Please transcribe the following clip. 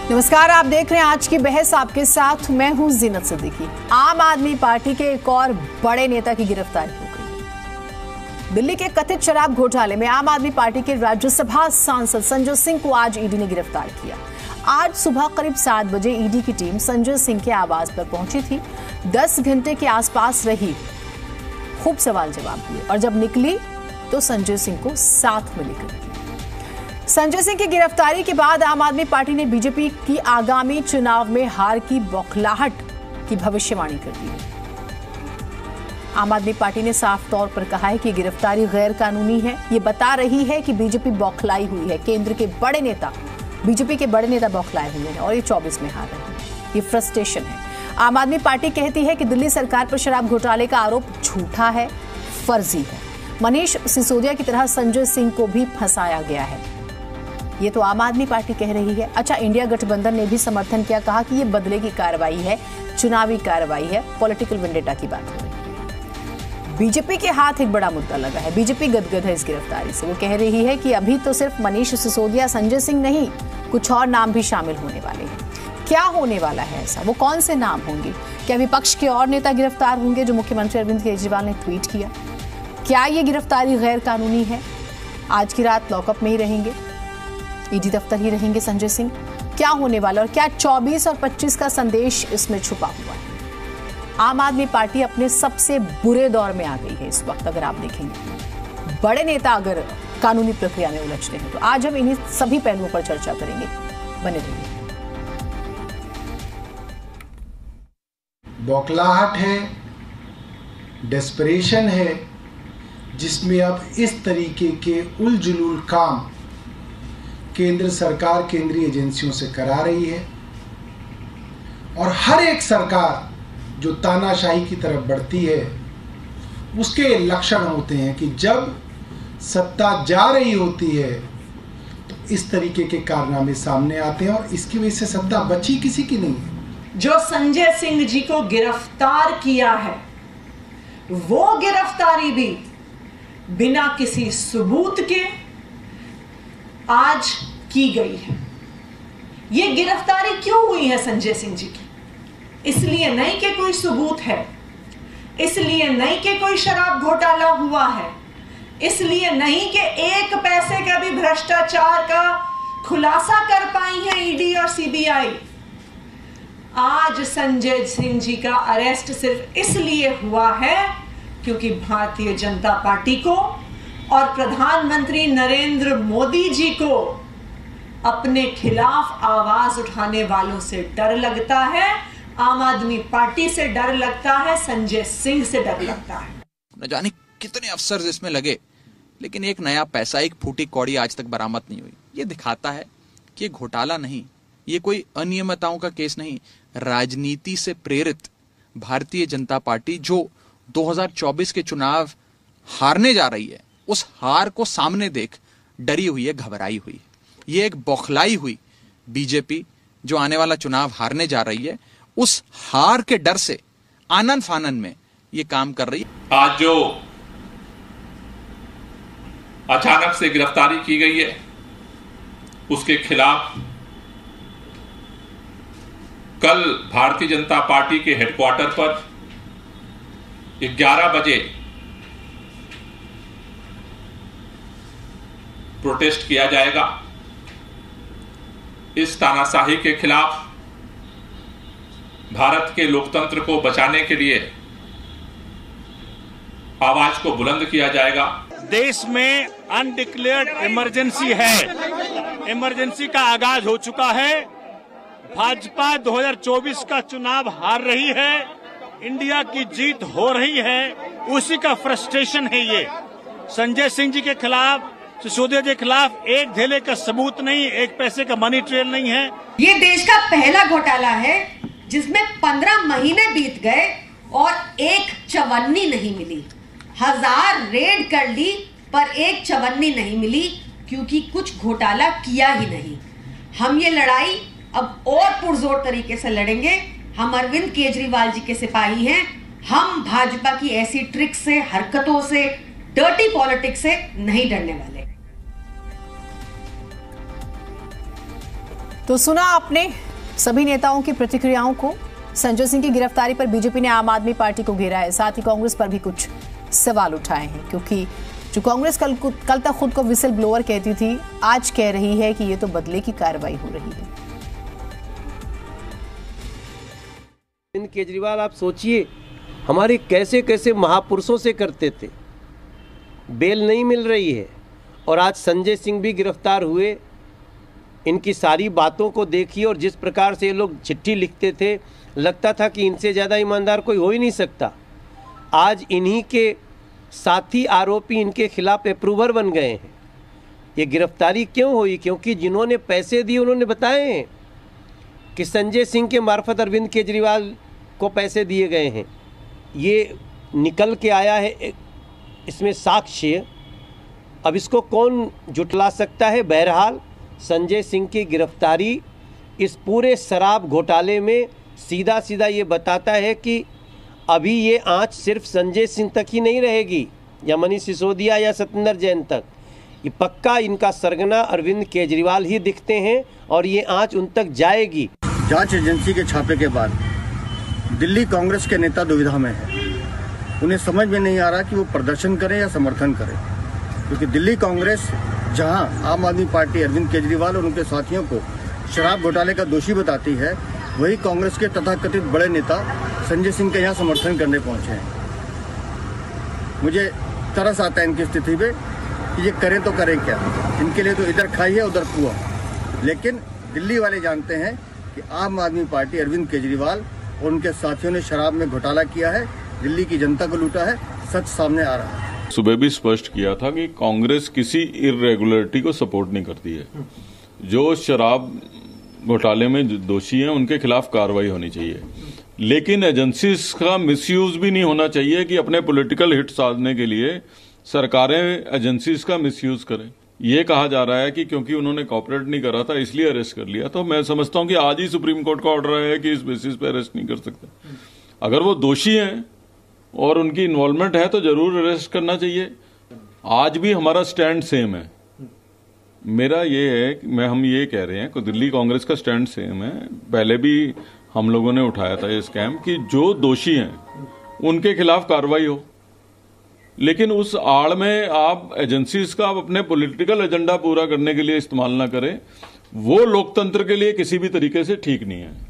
नमस्कार, आप देख रहे हैं आज की बहस। आपके साथ मैं हूं जीनत सिद्दीकी। आम आदमी पार्टी के एक और बड़े नेता की गिरफ्तारी हो गई। दिल्ली के कथित शराब घोटाले में आम आदमी पार्टी के राज्यसभा सांसद संजय सिंह को आज ईडी ने गिरफ्तार किया। आज सुबह करीब 7 बजे ईडी की टीम संजय सिंह के आवास पर पहुंची थी। 10 घंटे के आसपास रही, खूब सवाल जवाब हुए और जब निकली तो संजय सिंह को साथ में लेकर गई। संजय सिंह की गिरफ्तारी के बाद आम आदमी पार्टी ने बीजेपी की आगामी चुनाव में हार की बौखलाहट की भविष्यवाणी कर दी है। आम आदमी पार्टी ने साफ तौर पर कहा है कि गिरफ्तारी गैर कानूनी है। ये बता रही है कि बीजेपी बौखलाई हुई है। केंद्र के बड़े नेता, बीजेपी के बड़े नेता बौखलाए हुए हैं और ये 24 में हार रहे हैं। ये फ्रस्ट्रेशन है। आम आदमी पार्टी कहती है कि दिल्ली सरकार पर शराब घोटाले का आरोप झूठा है, फर्जी है। मनीष सिसोदिया की तरह संजय सिंह को भी फंसाया गया है, ये तो आम आदमी पार्टी कह रही है। अच्छा, इंडिया गठबंधन ने भी समर्थन किया, कहा कि ये बदले की कार्रवाई है, चुनावी कार्रवाई है, पॉलिटिकल वेंडेटा की बात हो रही है। बीजेपी के हाथ एक बड़ा मुद्दा लगा है। बीजेपी गदगद है इस गिरफ्तारी से। वो कह रही है कि अभी तो सिर्फ मनीष सिसोदिया, संजय सिंह नहीं, कुछ और नाम भी शामिल होने वाले हैं। क्या होने वाला है ऐसा? वो कौन से नाम होंगे? क्या विपक्ष के और नेता गिरफ्तार होंगे, जो मुख्यमंत्री अरविंद केजरीवाल ने ट्वीट किया? क्या ये गिरफ्तारी गैर कानूनी है? आज की रात लॉकअप में ही रहेंगे, ईडी दफ्तर ही रहेंगे संजय सिंह? क्या होने वाला और क्या 24 और 25 का संदेश इसमें छुपा हुआ है? आम आदमी पार्टी अपने सबसे बुरे दौर में आ गई है इस वक्त। अगर आप देखेंगे, बड़े नेता अगर कानूनी प्रक्रिया में उलझते हैं तो आज हम इन्हीं सभी पहलुओं पर चर्चा करेंगे। बने रहिए। बौखलाहट है, डेस्परेशन है, जिसमें अब इस तरीके के उलझुल काम केंद्र सरकार केंद्रीय एजेंसियों से करा रही है। और हर एक सरकार जो तानाशाही की तरफ बढ़ती है, उसके लक्षण होते हैं कि जब सत्ता जा रही होती है तो इस तरीके के कारनामे सामने आते हैं और इसकी वजह से सत्ता बची किसी की नहीं है। जो संजय सिंह जी को गिरफ्तार किया है, वो गिरफ्तारी भी बिना किसी सबूत के आज की गई है। ये गिरफ्तारी क्यों हुई है संजय सिंह जी की? इसलिए नहीं कि कोई सबूत है, इसलिए नहीं कि कोई शराब घोटाला हुआ है, इसलिए नहीं कि एक पैसे का भी भ्रष्टाचार का खुलासा कर पाई है ईडी और सीबीआई। आज संजय सिंह जी का अरेस्ट सिर्फ इसलिए हुआ है क्योंकि भारतीय जनता पार्टी को और प्रधानमंत्री नरेंद्र मोदी जी को अपने खिलाफ आवाज उठाने वालों से डर लगता है। आम आदमी पार्टी से डर लगता है, संजय सिंह से डर लगता है। न जाने कितने अफसर इसमें लगे, लेकिन एक नया पैसा, एक फूटी कौड़ी आज तक बरामद नहीं हुई। ये दिखाता है कि ये घोटाला नहीं, ये कोई अनियमितताओं का केस नहीं, राजनीति से प्रेरित भारतीय जनता पार्टी जो 2024 के चुनाव हारने जा रही है, उस हार को सामने देख डरी हुई है, घबराई हुई है। ये एक बौखलाई हुई बीजेपी जो आने वाला चुनाव हारने जा रही है, उस हार के डर से आनन फानन में ये काम कर रही है। आज जो अचानक से गिरफ्तारी की गई है, उसके खिलाफ कल भारतीय जनता पार्टी के हेडक्वार्टर पर 11 बजे प्रोटेस्ट किया जाएगा। इस तानाशाही के खिलाफ भारत के लोकतंत्र को बचाने के लिए आवाज को बुलंद किया जाएगा। देश में अनडिक्लेयर्ड इमरजेंसी है, इमरजेंसी का आगाज हो चुका है। भाजपा 2024 का चुनाव हार रही है, इंडिया की जीत हो रही है, उसी का फ्रस्ट्रेशन है ये। संजय सिंह जी के खिलाफ, सिसोदिया जी के खिलाफ एक धेले का सबूत नहीं, एक पैसे का मनी ट्रेल नहीं है। ये देश का पहला घोटाला है जिसमें 15 महीने बीत गए और एक चवन्नी नहीं मिली। 1000 रेड कर ली पर एक चवन्नी नहीं मिली, क्योंकि कुछ घोटाला किया ही नहीं। हम ये लड़ाई अब और पुरजोर तरीके से लड़ेंगे। हम अरविंद केजरीवाल जी के सिपाही हैं। हम भाजपा की ऐसी ट्रिक से, हरकतों से, डर्टी पॉलिटिक्स से नहीं डरने वाले। तो सुना आपने सभी नेताओं की प्रतिक्रियाओं को। संजय सिंह की गिरफ्तारी पर बीजेपी ने आम आदमी पार्टी को घेरा है, साथ ही कांग्रेस पर भी कुछ सवाल उठाए हैं, क्योंकि जो कांग्रेस कल तक खुद को विसल ब्लोअर कहती थी, आज कह रही है कि ये तो बदले की कार्रवाई हो रही है। अरविंद केजरीवाल, आप सोचिए हमारे कैसे कैसे महापुरुषों से करते थे, बेल नहीं मिल रही है और आज संजय सिंह भी गिरफ्तार हुए। इनकी सारी बातों को देखिए और जिस प्रकार से ये लोग चिट्ठी लिखते थे, लगता था कि इनसे ज़्यादा ईमानदार कोई हो ही नहीं सकता। आज इन्हीं के साथी आरोपी इनके खिलाफ अप्रूवर बन गए हैं। ये गिरफ्तारी क्यों हुई? क्योंकि जिन्होंने पैसे दिए उन्होंने बताए हैं कि संजय सिंह के मार्फत अरविंद केजरीवाल को पैसे दिए गए हैं। ये निकल के आया है, इसमें साक्ष्य। अब इसको कौन जुटला सकता है? बहरहाल संजय सिंह की गिरफ्तारी इस पूरे शराब घोटाले में सीधा सीधा ये बताता है कि अभी ये आंच सिर्फ संजय सिंह तक ही नहीं रहेगी या मनीष सिसोदिया या सत्येंद्र जैन तक। ये पक्का इनका सरगना अरविंद केजरीवाल ही दिखते हैं और ये आंच उन तक जाएगी। जांच एजेंसी के छापे के बाद दिल्ली कांग्रेस के नेता दुविधा में है। उन्हें समझ में नहीं आ रहा कि वो प्रदर्शन करें या समर्थन करें, क्योंकि दिल्ली कांग्रेस जहां आम आदमी पार्टी अरविंद केजरीवाल और उनके साथियों को शराब घोटाले का दोषी बताती है, वही कांग्रेस के तथाकथित बड़े नेता संजय सिंह के यहाँ समर्थन करने पहुंचे हैं। मुझे तरस आता है इनकी स्थिति पे कि ये करें तो करें क्या। इनके लिए तो इधर खाई है उधर कुआं। लेकिन दिल्ली वाले जानते हैं कि आम आदमी पार्टी अरविंद केजरीवाल और उनके साथियों ने शराब में घोटाला किया है, दिल्ली की जनता को लूटा है। सच सामने आ रहा है। सुबह भी स्पष्ट किया था कि कांग्रेस किसी इरेगुलरिटी को सपोर्ट नहीं करती है। जो शराब घोटाले में दोषी हैं उनके खिलाफ कार्रवाई होनी चाहिए, लेकिन एजेंसीज का मिसयूज भी नहीं होना चाहिए कि अपने पॉलिटिकल हिट साधने के लिए सरकारें एजेंसीज का मिसयूज करें। ये कहा जा रहा है कि क्योंकि उन्होंने कॉपरेट नहीं करा था इसलिए अरेस्ट कर लिया। तो मैं समझता हूं कि आज ही सुप्रीम कोर्ट का ऑर्डर है कि इस बेसिस पे अरेस्ट नहीं कर सकते। अगर वो दोषी हैं और उनकी इन्वॉल्वमेंट है तो जरूर अरेस्ट करना चाहिए। आज भी हमारा स्टैंड सेम है। मेरा ये है कि हम ये कह रहे हैं कि दिल्ली कांग्रेस का स्टैंड सेम है। पहले भी हम लोगों ने उठाया था ये स्कैम कि जो दोषी हैं उनके खिलाफ कार्रवाई हो, लेकिन उस आड़ में आप एजेंसीज का अपने पॉलिटिकल एजेंडा पूरा करने के लिए इस्तेमाल ना करें। वो लोकतंत्र के लिए किसी भी तरीके से ठीक नहीं है।